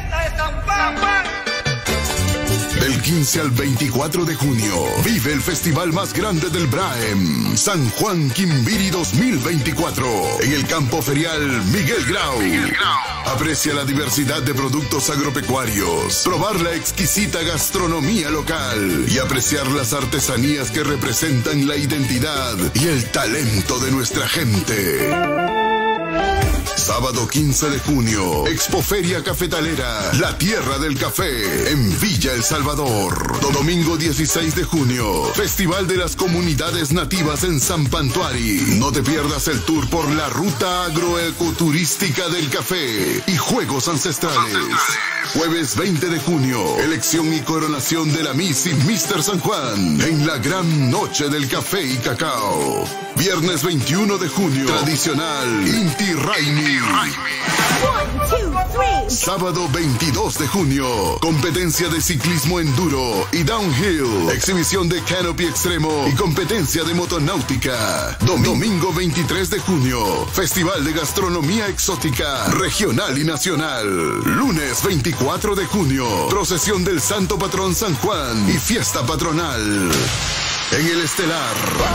fiesta de San Juan. Del 15 al 24 de junio, vive el festival más grande del Braem, San Juan Quimbiri 2024, en el campo ferial Miguel Grau. Aprecia la diversidad de productos agropecuarios, probar la exquisita gastronomía local y apreciar las artesanías que representan la identidad y el talento de nuestra gente. Sábado 15 de junio, Expoferia Cafetalera, la tierra del café, en Villa El Salvador. Domingo 16 de junio, Festival de las Comunidades Nativas en San Pantuari. No te pierdas el tour por la ruta agroecoturística del café y juegos ancestrales. Jueves 20 de junio, elección y coronación de la Miss y Mr. San Juan en la gran noche del café y cacao. Viernes 21 de junio, tradicional Inti Raimi. Sábado 22 de junio, competencia de ciclismo enduro y downhill, exhibición de canopy extremo y competencia de motonáutica. Domingo 23 de junio, festival de gastronomía exótica, regional y nacional. Lunes 24 de junio, procesión del Santo Patrón San Juan y fiesta patronal. En el estelar,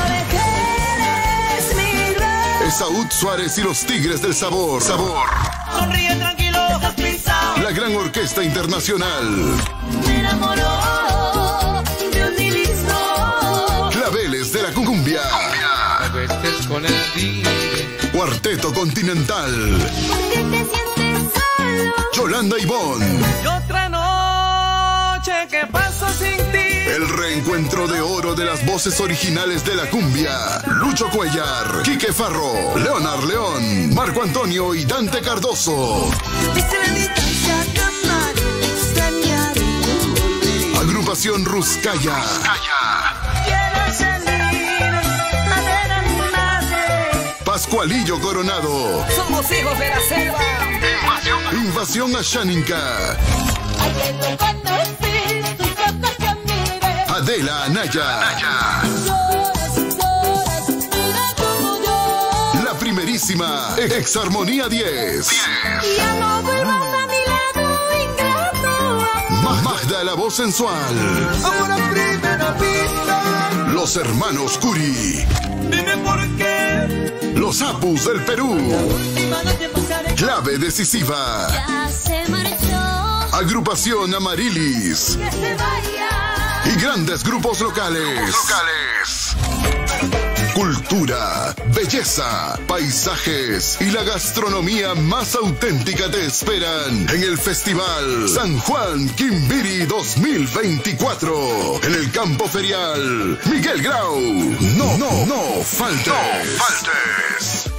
Esaúd Suárez y los Tigres del Sabor. Sonríe tranquilo, La Gran Orquesta Internacional. me enamoró de un listo. Claveles de la Cumbia. Con el tigre. Cuarteto Continental. Porque te sientes solo. Yolanda Ivón. Y otra noche que paso sin ti. El reencuentro de oro de las voces originales de la cumbia. Lucho Cuellar, Quique Farro, Leonard León, Marco Antonio y Dante Cardoso. Viste la distancia que amaré, extrañaré. Agrupación Ruscaya. Quiero salir a ver a mi madre. Pascualillo Coronado. Somos hijos de la selva. Invasión Asháninca. Ayer lo conocí, tus ojos que miré. Adela Anaya. Lloras, mira como yo. La primerísima Exarmonía 10. Y ya no vuelvas a mi lado, ingrato. Magda la voz sensual. Amor a primera vista. Los hermanos Curi. Dime por qué. Los Apus del Perú. Última noche pasaré. Clave decisiva. Ya se marchó. Agrupación Amarilis. Que se vaya. Y grandes grupos locales. Cultura, belleza, paisajes y la gastronomía más auténtica te esperan en el Festival San Juan Quimbiri 2024 en el campo ferial Miguel Grau. No faltes.